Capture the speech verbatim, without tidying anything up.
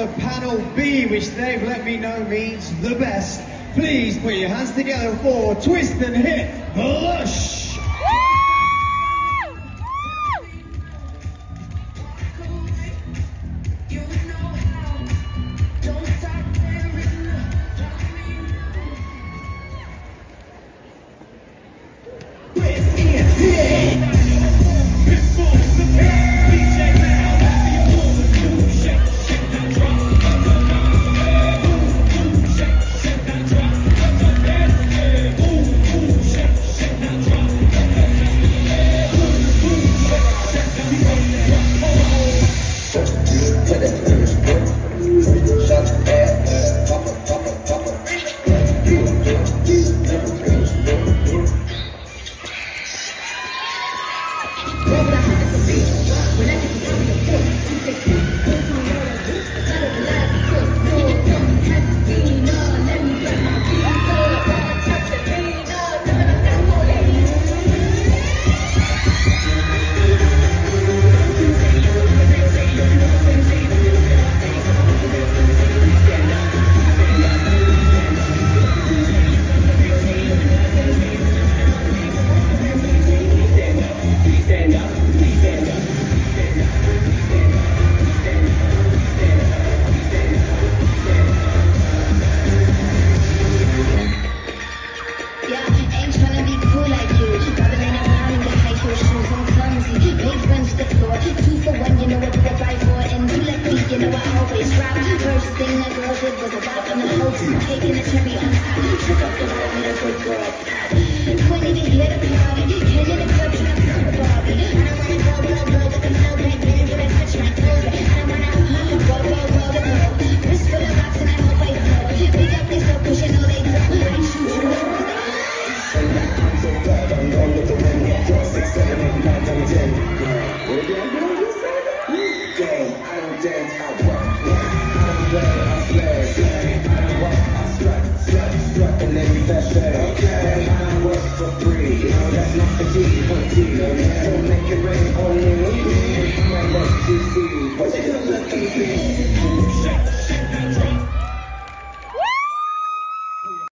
to panel B, which they've let me know means the best. Please put your hands together for Twist and Hit Lush. Okay, I work for free. That's not the key, but key. Make it rain.